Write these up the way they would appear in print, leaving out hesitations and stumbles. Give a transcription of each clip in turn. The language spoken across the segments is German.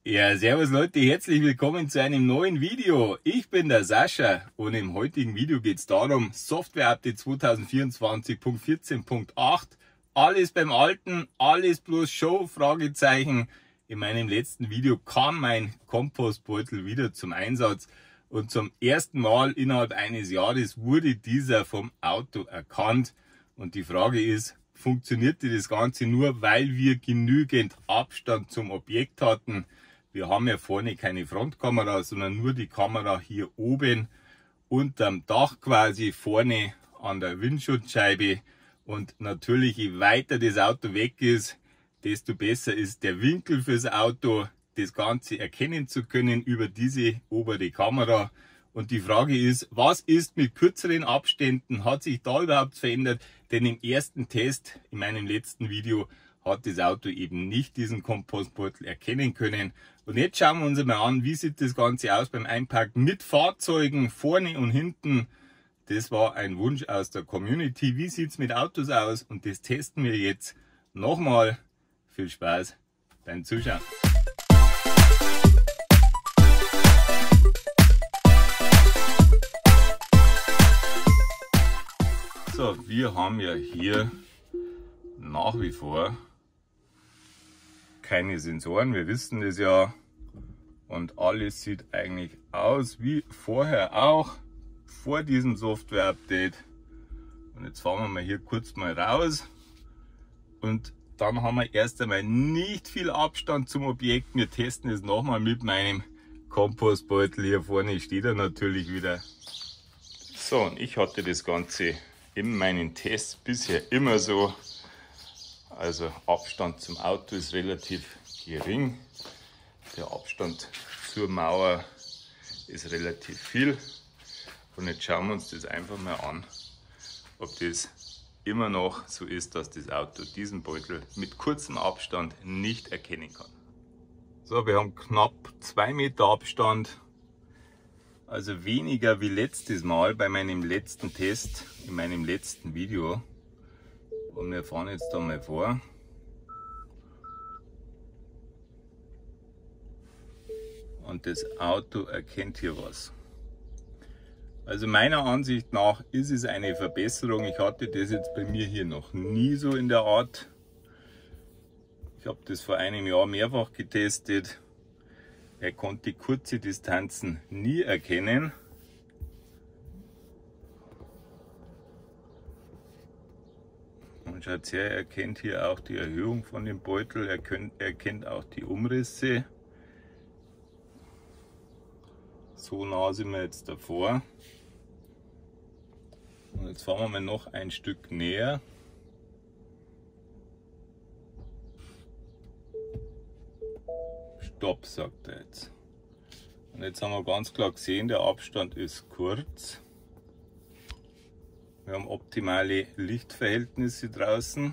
Ja, servus Leute, herzlich willkommen zu einem neuen Video. Ich bin der Sascha und im heutigen Video geht es darum, Software-Update 2024.14.8. Alles beim Alten, alles bloß Show, Fragezeichen. In meinem letzten Video kam mein Kompostbeutel wieder zum Einsatz und zum ersten Mal innerhalb eines Jahres wurde dieser vom Auto erkannt. Und die Frage ist, funktionierte das Ganze nur, weil wir genügend Abstand zum Objekt hatten? Wir haben ja vorne keine Frontkamera, sondern nur die Kamera hier oben unterm Dach quasi, vorne an der Windschutzscheibe. Und natürlich, je weiter das Auto weg ist, desto besser ist der Winkel fürs Auto, das Ganze erkennen zu können über diese obere Kamera. Und die Frage ist, was ist mit kürzeren Abständen? Hat sich da überhaupt verändert? Denn im ersten Test, in meinem letzten Video, hat das Auto eben nicht diesen Kompostbeutel erkennen können. Und jetzt schauen wir uns mal an, wie sieht das Ganze aus beim Einparken mit Fahrzeugen vorne und hinten. Das war ein Wunsch aus der Community. Wie sieht es mit Autos aus? Und das testen wir jetzt nochmal. Viel Spaß beim Zuschauen. So, wir haben ja hier nach wie vor keine Sensoren, wir wissen das ja, und alles sieht eigentlich aus wie vorher auch, vor diesem Software-Update. Und jetzt fahren wir mal hier kurz mal raus und dann haben wir erst einmal nicht viel Abstand zum Objekt. Wir testen es nochmal mit meinem Kompostbeutel. Hier vorne steht er natürlich wieder. So, und ich hatte das Ganze in meinen Tests bisher immer so. Also Abstand zum Auto ist relativ gering. Der Abstand zur Mauer ist relativ viel. Und jetzt schauen wir uns das einfach mal an, ob das immer noch so ist, dass das Auto diesen Beutel mit kurzem Abstand nicht erkennen kann. So, wir haben knapp 2 Meter Abstand. Also weniger wie letztes Mal bei meinem letzten Test, in meinem letzten Video. Und wir fahren jetzt da mal vor. Und das Auto erkennt hier was. Also meiner Ansicht nach ist es eine Verbesserung. Ich hatte das jetzt bei mir hier noch nie so in der Art. Ich habe das vor einem Jahr mehrfach getestet. Er konnte kurze Distanzen nie erkennen. Und schaut her, er erkennt hier auch die Erhöhung von dem Beutel, er kennt auch die Umrisse. So nah sind wir jetzt davor. Und jetzt fahren wir mal noch ein Stück näher. Stopp, sagt er jetzt. Und jetzt haben wir ganz klar gesehen, der Abstand ist kurz. Wir haben optimale Lichtverhältnisse draußen.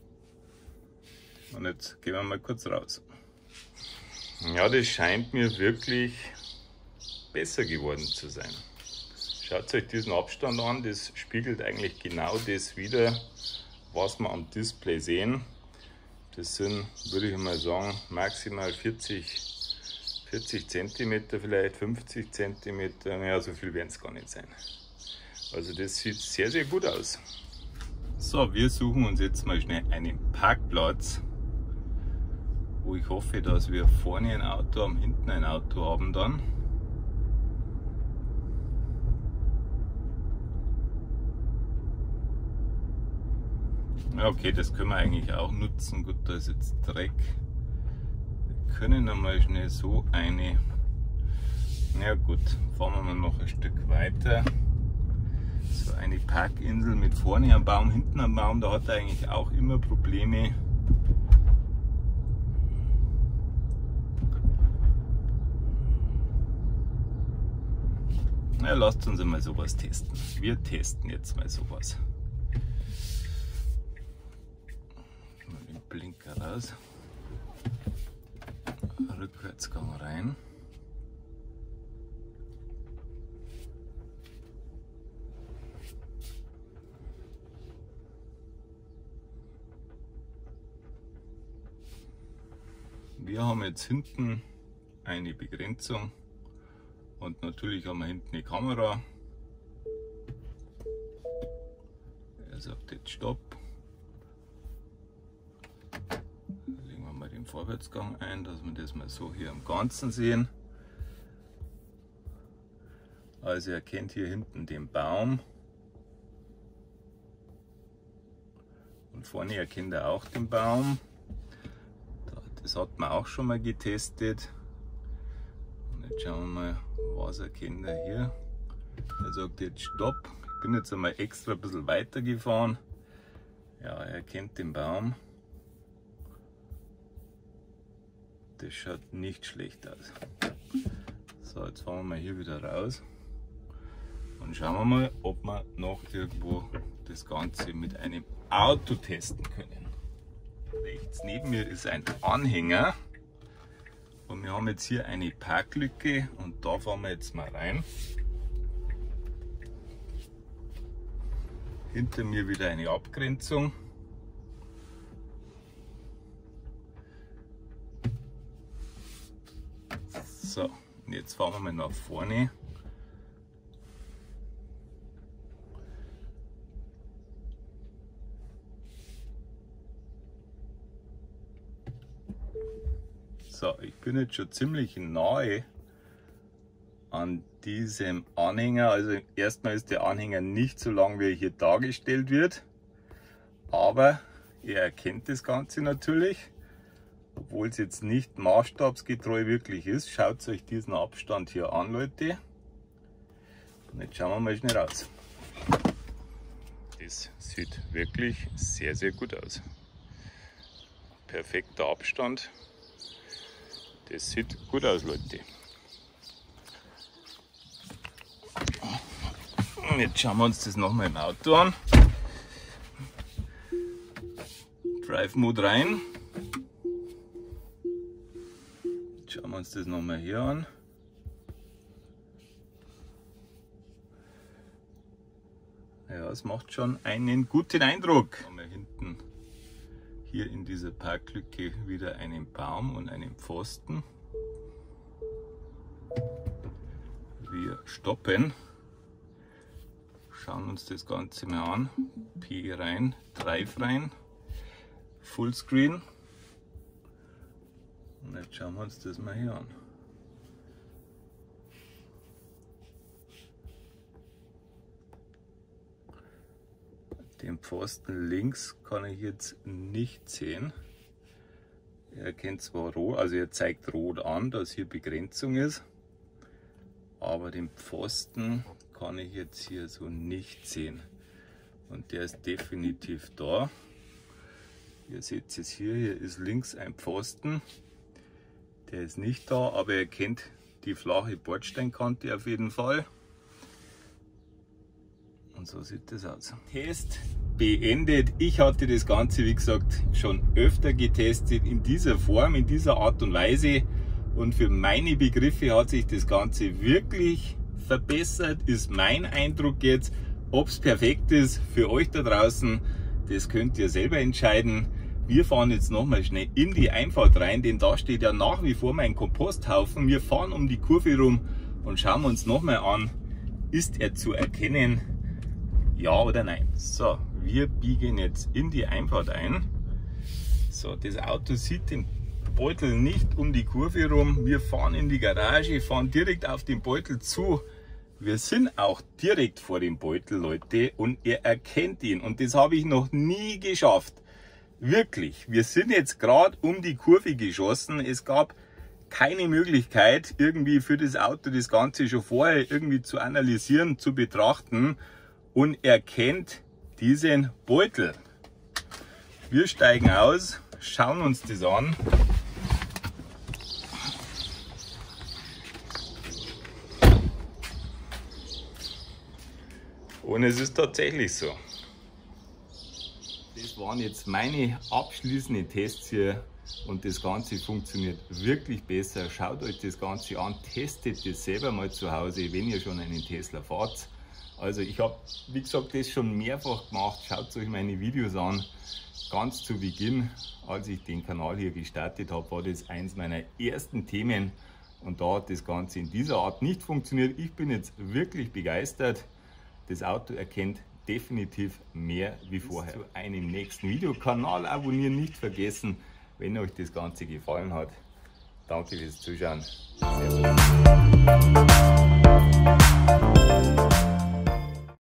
Und jetzt gehen wir mal kurz raus. Ja, das scheint mir wirklich besser geworden zu sein. Schaut euch diesen Abstand an, das spiegelt eigentlich genau das wider, was wir am Display sehen. Das sind, würde ich mal sagen, maximal 40 cm, vielleicht 50 cm. Ja, so viel werden es gar nicht sein. Also das sieht sehr, sehr gut aus. So, wir suchen uns jetzt mal schnell einen Parkplatz, wo ich hoffe, dass wir vorne ein Auto haben, hinten ein Auto haben dann. Ja, okay, das können wir eigentlich auch nutzen. Gut, da ist jetzt Dreck. Wir können einmal schnell so eine... Ja gut, fahren wir mal noch ein Stück weiter. So eine Parkinsel mit vorne am Baum, hinten am Baum, da hat er eigentlich auch immer Probleme. Ja, lasst uns einmal sowas testen. Wir testen jetzt mal sowas. Mal den Blinker raus. Rückwärtsgang rein. Wir haben jetzt hinten eine Begrenzung und natürlich haben wir hinten eine Kamera. Er sagt jetzt Stopp. Legen wir mal den Vorwärtsgang ein, dass wir das mal so hier im Ganzen sehen. Also er erkennt hier hinten den Baum. Und vorne erkennt er auch den Baum. Das hat man auch schon mal getestet. Und jetzt schauen wir mal, was erkennt er hier. Er sagt jetzt Stopp. Ich bin jetzt einmal extra ein bisschen weiter gefahren. Ja, er erkennt den Baum. Das schaut nicht schlecht aus. So, jetzt fahren wir mal hier wieder raus. Und schauen wir mal, ob wir noch irgendwo das Ganze mit einem Auto testen können. Rechts neben mir ist ein Anhänger und wir haben jetzt hier eine Parklücke und da fahren wir jetzt mal rein. Hinter mir wieder eine Abgrenzung. So, und jetzt fahren wir mal nach vorne. So, ich bin jetzt schon ziemlich nahe an diesem Anhänger. Also erstmal ist der Anhänger nicht so lang, wie er hier dargestellt wird, aber er erkennt das Ganze natürlich, obwohl es jetzt nicht maßstabsgetreu wirklich ist. Schaut euch diesen Abstand hier an, Leute. Und jetzt schauen wir mal schnell raus. Das sieht wirklich sehr, sehr gut aus. Perfekter Abstand. Das sieht gut aus, Leute. Und jetzt schauen wir uns das nochmal im Auto an. Drive Mode rein. Jetzt schauen wir uns das nochmal hier an. Ja, es macht schon einen guten Eindruck. Haben wir hinten hier in dieser Parklücke wieder einen Baum und einen Pfosten. Wir stoppen, schauen uns das Ganze mal an. P rein, Drive rein, Fullscreen. Und jetzt schauen wir uns das mal hier an. Den Pfosten links kann ich jetzt nicht sehen. Er erkennt zwar rot, also er zeigt rot an, dass hier Begrenzung ist, aber den Pfosten kann ich jetzt hier so nicht sehen. Und der ist definitiv da. Ihr seht es hier ist links ein Pfosten. Der ist nicht da, aber er kennt die flache Bordsteinkante auf jeden Fall. Und so sieht das aus. Test beendet. Ich hatte das Ganze, wie gesagt, schon öfter getestet in dieser Form, in dieser Art und Weise. Und für meine Begriffe hat sich das Ganze wirklich verbessert, ist mein Eindruck jetzt. Ob es perfekt ist für euch da draußen, das könnt ihr selber entscheiden. Wir fahren jetzt nochmal schnell in die Einfahrt rein, denn da steht ja nach wie vor mein Komposthaufen. Wir fahren um die Kurve rum und schauen uns nochmal an, ist er zu erkennen? Ja oder nein? So, wir biegen jetzt in die Einfahrt ein. So, das Auto sieht den Beutel nicht um die Kurve rum. Wir fahren in die Garage, fahren direkt auf den Beutel zu. Wir sind auch direkt vor dem Beutel, Leute, und er erkennt ihn. Und das habe ich noch nie geschafft. Wirklich, wir sind jetzt gerade um die Kurve geschossen. Es gab keine Möglichkeit, irgendwie für das Auto das Ganze schon vorher irgendwie zu analysieren, zu betrachten. Und erkennt diesen Beutel. Wir steigen aus, schauen uns das an. Und es ist tatsächlich so. Das waren jetzt meine abschließenden Tests hier und das Ganze funktioniert wirklich besser. Schaut euch das Ganze an, testet das selber mal zu Hause, wenn ihr schon einen Tesla fahrt. Also ich habe, wie gesagt, das schon mehrfach gemacht. Schaut euch meine Videos an. Ganz zu Beginn, als ich den Kanal hier gestartet habe, war das eins meiner ersten Themen. Und da hat das Ganze in dieser Art nicht funktioniert. Ich bin jetzt wirklich begeistert. Das Auto erkennt definitiv mehr wie vorher. Zu einem nächsten Video. Kanal abonnieren nicht vergessen, wenn euch das Ganze gefallen hat. Danke fürs Zuschauen. Servus.